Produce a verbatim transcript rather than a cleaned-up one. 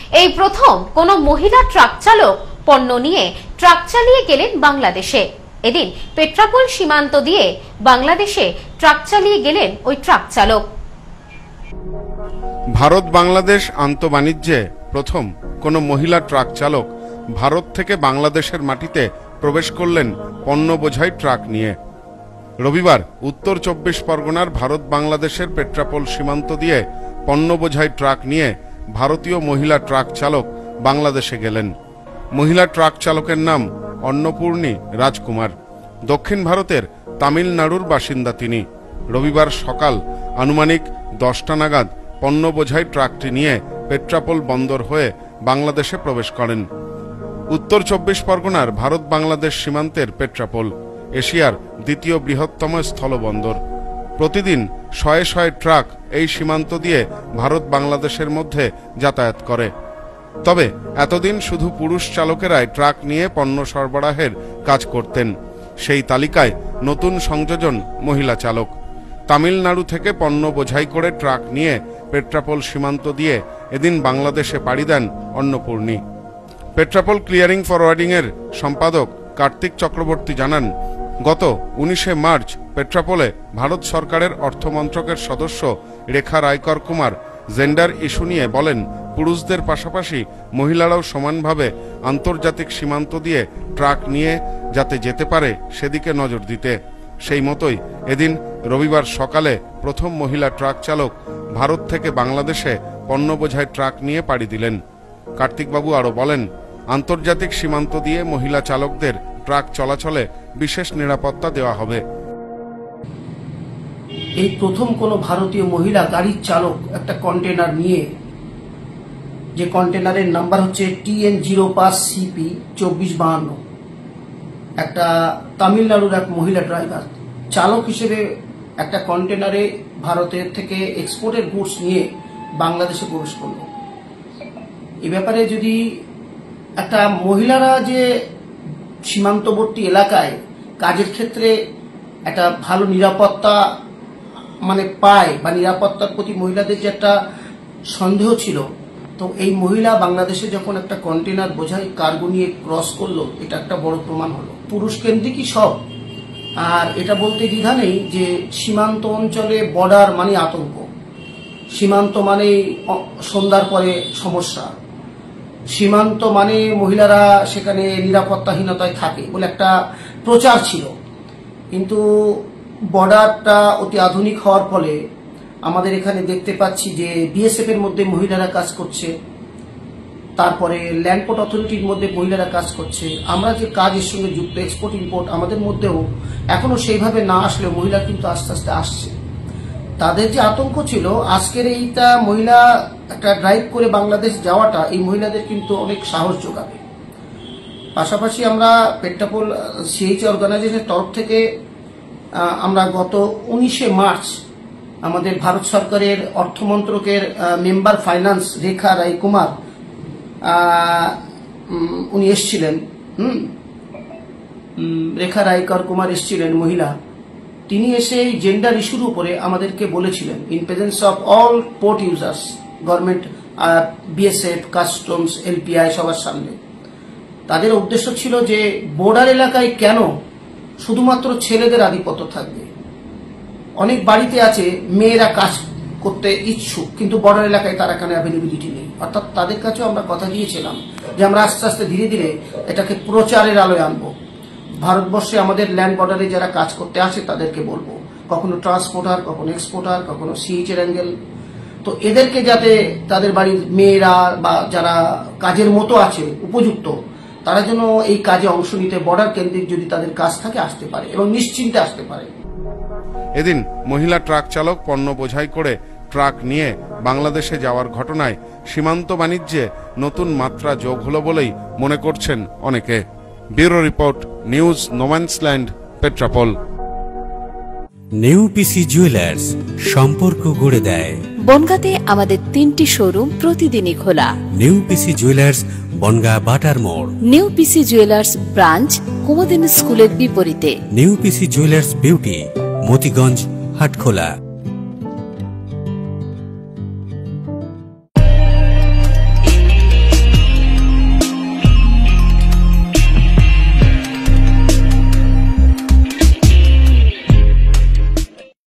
এই প্রথম কোনো মহিলা ট্রাক চালক পণ্য নিয়ে ট্রাক চালিয়ে গেলেন বাংলাদেশে। এদিন পেট্রাপোল সীমান্ত দিয়ে বাংলাদেশে ট্রাক চালিয়ে গেলেন ওই ট্রাক চালক। ভারত বাংলাদেশ আন্তঃবাণিজ্যে প্রথম কোনো মহিলা ট্রাক চালক ভারত থেকে বাংলাদেশের মাটিতে প্রবেশ করলেন পণ্য বোঝাই ট্রাক নিয়ে। রবিবার উত্তর চব্বিশ পরগনার ভারত বাংলাদেশের পেট্রাপোল সীমান্ত দিয়ে পণ্য বোঝাই ট্রাক নিয়ে ভারতীয় মহিলা ট্রাক চালক বাংলাদেশে গেলেন। মহিলা ট্রাক চালকের নাম অন্নপূর্ণী রাজকুমার। দক্ষিণ ভারতের তামিলনাড়ুর বাসিন্দা তিনি। রবিবার সকাল আনুমানিক দশটা নাগাদ পণ্য বোঝাই ট্রাকটি নিয়ে পেট্রাপোল বন্দর হয়ে বাংলাদেশে প্রবেশ করেন। উত্তর চব্বিশ পরগনার ভারত বাংলাদেশ সীমান্তের পেট্রাপোল এশিয়ার দ্বিতীয় বৃহত্তম স্থলবন্দর। প্রতিদিন শয়ে শয়ে ট্রাক এই সীমান্ত দিয়ে ভারত বাংলাদেশের মধ্যে যাতায়াত করে। তবে এতদিন শুধু পুরুষ চালকেরাই ট্রাক নিয়ে পণ্য সরবরাহের কাজ করতেন। সেই তালিকায় নতুন সংযোজন মহিলা চালক। তামিলনাড়ু থেকে পণ্য বোঝাই করে ট্রাক নিয়ে পেট্রাপোল সীমান্ত দিয়ে এদিন বাংলাদেশে পাড়ি দেন অন্নপূর্ণী। পেট্রাপোল ক্লিয়ারিং ফরওয়ার্ডিং এর সম্পাদক কার্তিক চক্রবর্তী জানান, গত উনিশে মার্চ পেট্রাপোলে ভারত সরকারের অর্থমন্ত্রকের সদস্য রেখা রায়কর কুমার জেন্ডার ইস্যু নিয়ে বলেন, পুরুষদের পাশাপাশি মহিলারাও সমানভাবে আন্তর্জাতিক সীমান্ত দিয়ে ট্রাক নিয়ে যাতে যেতে পারে সেদিকে নজর দিতে। সেই মতোই এদিন রবিবার সকালে প্রথম মহিলা ট্রাক চালক ভারত থেকে বাংলাদেশে পণ্য বোঝাই ট্রাক নিয়ে পাড়ি দিলেন। কার্তিকবাবু আরও বলেন, আন্তর্জাতিক সীমান্ত দিয়ে মহিলা চালকদের ট্রাক চলাচলে বিশেষ নিরাপত্তা দেওয়া হবে। এই প্রথম কোনো ভারতীয় মহিলা গাড়ির চালক একটা কন্টেনার নিয়ে, যে কন্টেনারের নাম্বার হচ্ছে টি এন জিরো পাঁচ সিপি চব্বিশ বাহান্ন, একটা তামিলনাড়ুর এক মহিলা ড্রাইভার চালক হিসেবে একটা কন্টেনারে ভারতের থেকে এক্সপোর্টের গুডস নিয়ে বাংলাদেশে প্রবেশ করল। এ ব্যাপারে যদি একটা মহিলারা যে সীমান্তবর্তী এলাকায় কাজের ক্ষেত্রে একটা ভালো নিরাপত্তা মানে পায় বা নিরাপত্তার প্রতি মহিলাদের যে একটা সন্দেহ ছিল, তো এই মহিলা বাংলাদেশে যখন একটা কন্টেনার বোঝাই কার্গো নিয়ে ক্রস করলো, এটা একটা বড় প্রমাণ হলো। পুরুষ কেন্দ্রিকই সব, আর এটা বলতে দ্বিধা নেই যে সীমান্ত অঞ্চলে বর্ডার মানে আতঙ্ক, সীমান্ত মানে সন্ধ্যার পরে সমস্যা, সীমান্ত মানে মহিলারা সেখানে নিরাপত্তাহীনতায় থাকে বলে একটা প্রচার ছিল। কিন্তু বর্ডারটা অতি আধুনিক হওয়ার ফলে আমাদের এখানে দেখতে পাচ্ছি যে বিএসএফ এর মধ্যে মহিলারা কাজ করছে, তারপরে ল্যান্ডপোর্ট অথরিটির মধ্যে মহিলারা কাজ করছে। আমরা যে কাজের সঙ্গে যুক্ত এক্সপোর্ট ইম্পোর্ট, আমাদের মধ্যেও এখনো সেইভাবে না আসলেও মহিলা কিন্তু আস্তে আস্তে আসছে। তাদের যে আতঙ্ক ছিল, আজকের এইটা মহিলা একটা ড্রাইভ করে বাংলাদেশ যাওয়াটা এই মহিলাদের কিন্তু অনেক সাহস যোগাবে। পাশাপাশি আমরা পেট্রাপোল সিএইচ অর্গানাইজেশনের তরফ থেকে আমরা গত উনিশে মার্চ আমাদের ভারত সরকারের অর্থমন্ত্রকের মেম্বার ফাইন্যান্স রেখা রায় কুমার উনি এসছিলেন, হুম রেখা রায়কর কুমার এসছিলেন মহিলা। তিনি এসে এই জেন্ডার ইস্যুর উপরে আমাদেরকে বলেছিলেন, in presence of all port users, government, BSF, customs, LPI সবার সামনে। তাদের উদ্দেশ্য ছিল যে বর্ডার এলাকায় কেন শুধুমাত্র ছেলেদের আধিপত্য থাকবে। অনেক বাড়িতে আছে মেয়েরা কাজ করতে ইচ্ছুক, কিন্তু বর্ডার এলাকায় তার এখানে অ্যাভেলেবিলিটি নেই। অর্থাৎ তাদের কাছেও আমরা কথা দিয়েছিলাম যে আমরা আস্তে আস্তে ধীরে ধীরে এটাকে প্রচারের আলোয় আনবো। ভারতবর্ষে আমাদের ল্যান্ড বর্ডারে যারা কাজ করতে আসে তাদেরকে বলবো, কখনো ট্রান্সপোর্টার, কখনো এক্সপোর্টার, কখনো সিএইচের অ্যাঙ্গেল, তো এদেরকে যাতে তাদের বাড়ির মেয়েরা বা যারা কাজের মতো আছে উপযুক্ত, তারা যেন এই কাজে অংশ নিতে, বর্ডার কেন্দ্রিক যদি তাদের কাজ থাকে আসতে পারে এবং নিশ্চিন্তে আসতে পারে। এদিন মহিলা ট্রাক চালক পণ্য বোঝাই করে ট্রাক নিয়ে বাংলাদেশে যাওয়ার ঘটনায় সীমান্ত বাণিজ্যে নতুন মাত্রা যোগ হলো বলেই মনে করছেন অনেকে। Bureau report, news no man's land, Petrapole. নেউপিসি জুয়েলার্স, সম্পর্ক গড়ে দেয়। বনগাঁতে আমাদের তিনটি শোরুম প্রতিদিনই খোলা। নেউপিসি জুয়েলার্স, বনগাঁ বাটার মোড়। নেউপিসি জুয়েলার্স ব্রাঞ্চ কুমদিন স্কুলের বিপরীতে। নেউপিসি জুয়েলার্স বিউটি, মতিগঞ্জ, হাটখোলা।